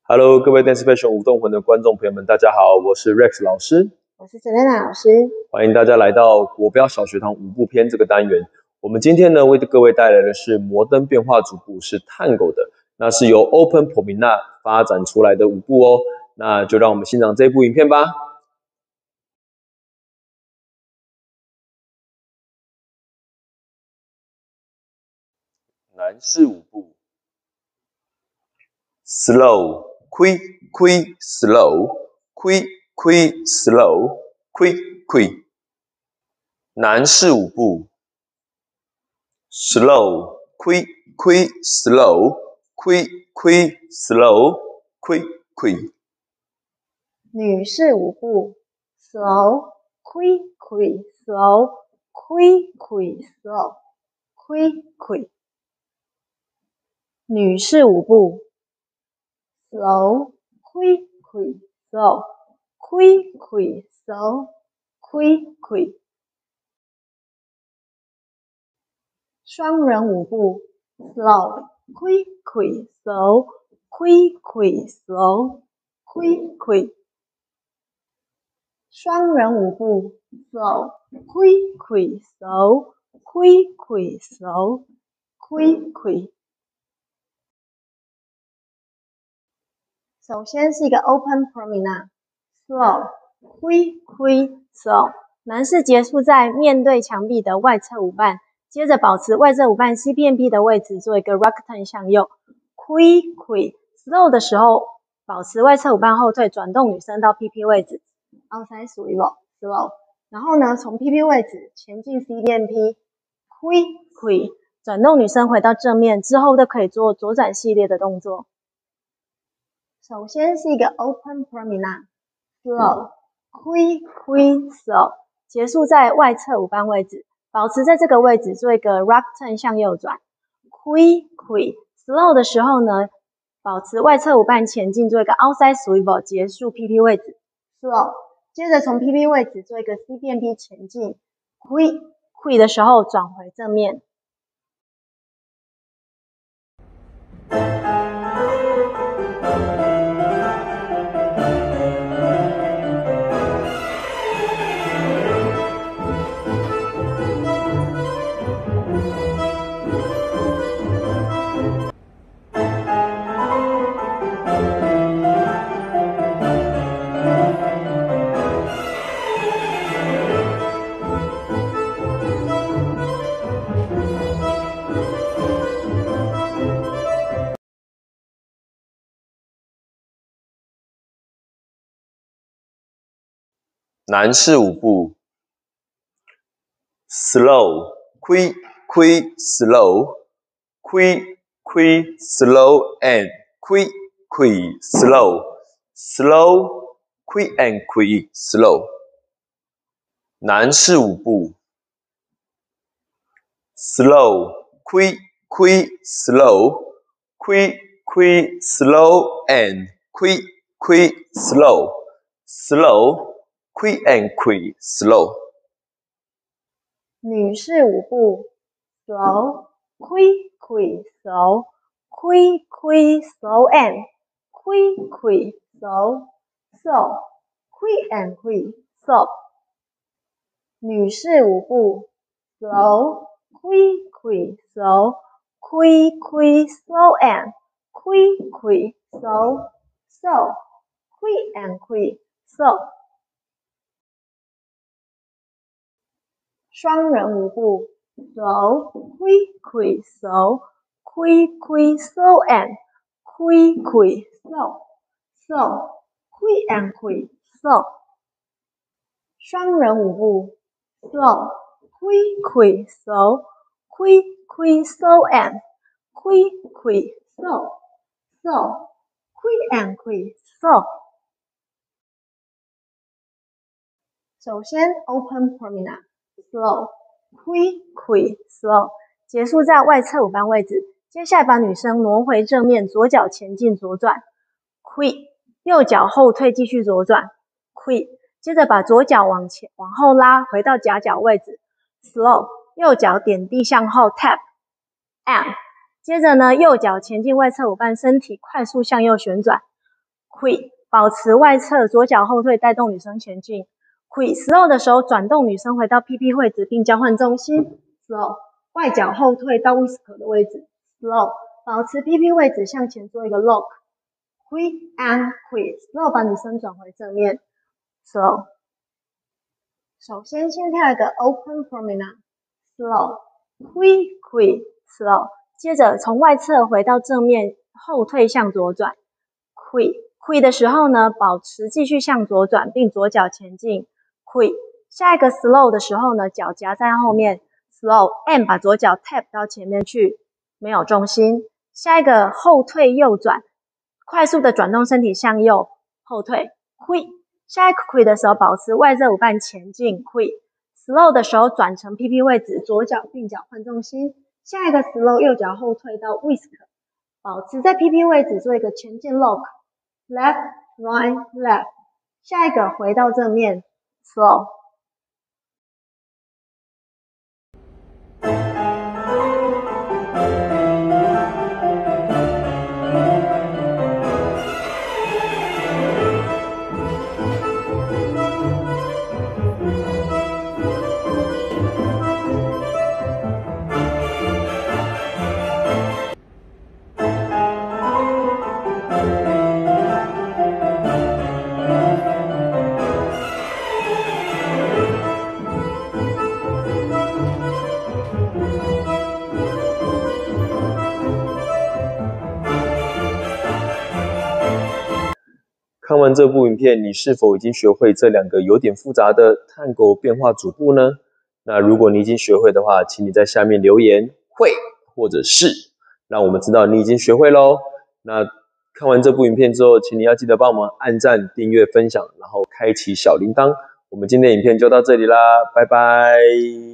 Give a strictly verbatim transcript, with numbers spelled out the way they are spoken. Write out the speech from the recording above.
Hello，各位 Dance Passion 舞动魂的观众朋友们，大家好，我是 Rex 老师， 我是 Selena 老师， 欢迎大家来到国标小学堂舞步篇这个单元。我们今天呢，为各位带来的是摩登变化组步，是Tango的，那是由 Open Promina 发展出来的舞步哦。那就让我们欣赏这部影片吧。男士舞步 ，slow， quick quick slow， quick quick slow， quick quick。男士舞步 ，slow， quick quick slow， quick quick slow， quick quick。 女士舞步 slow quick quick slow quick quick slow quick quick。女士舞步 slow quick quick slow quick quick slow quick quick。双人舞步 slow quick quick slow quick quick slow quick quick。双人舞步 slow quick quick slow quick quick slow quick quick。首先是一个 open promina slow quick quick slow， 男士结束在面对墙壁的外侧舞伴，接着保持外侧舞伴 C P M P 的位置做一个 rock turn 向右 quick quick slow 的时候保持外侧舞伴后退，转动女生到 P P 位置 outside swivel slow， 然后呢从 P P 位置前进 C P M P quick quick 转动女生回到正面之后都可以做左转系列的动作。首先是一个 open promina slow quick quick slow， 结束在外侧舞伴位置，保持在这个位置做一个 rock turn 向右转 quick quick slow 的时候呢，保持外侧舞伴前进做一个 outside swivel 结束 P P 位置 slow， 接着从 P P 位置做一个 C P M P 前进 quick quick 的时候转回正面。 男士舞步 slow quick quick slow quick quick slow and quick quick slow slow quick and quick slow。男士舞步 slow quick quick slow quick quick slow and quick quick slow slow quick and quick slow。 女士舞步 slow quick quick slow quick quick slow and quick quick slow slow quick and quick slow。女士舞步 slow quick quick slow quick quick slow and quick quick slow slow quick and quick slow。双人舞步 slow quick quick slow quick quick slow and quick quick slow slow quick and quick slow。双人舞步 slow quick quick slow quick quick slow and quick quick slow slow quick and quick slow。首先 open promina slow quick quick slow 结束在外侧舞伴位置，接下来把女生挪回正面，左脚前进左转 quick， 右脚后退继续左转 quick， 接着把左脚往前往后拉回到夹脚位置 slow， 右脚点地向后 tap and， 接着呢右脚前进外侧舞伴，身体快速向右旋转 quick 保持外侧左脚后退带动女生前进 quick slow 的时候转动女生回到 P P 位置并交换重心 slow 外脚后退到 whisker 的位置 slow 保持 P P 位置向前做一个 lock quick and quick slow 把女生转回正面 slow 首先先跳一个 open promenade slow quick quick slow 接着从外侧回到正面后退向左转 quick quick 的时候呢保持继续向左转并左脚前进 quick 下一个 slow 的时候呢脚夹在后面 slow and 把左脚 tap 到前面去没有重心下一个后退右转快速的转动身体向右后退 quick 下一个 quick 的时候保持外侧舞伴前进 quick slow 的时候转成 P P 位置左脚并脚换重心下一个 slow 右脚后退到 whisker 保持在 P P 位置做一个前进 lock left right left 下一个回到正面 slow 看完这部影片，你是否已经学会这两个有点复杂的探戈变化组步呢？那如果你已经学会的话，请你在下面留言会或者是，让我们知道你已经学会咯。那看完这部影片之后，请你要记得帮我们按赞、订阅、分享，然后开启小铃铛。我们今天的影片就到这里啦，拜拜。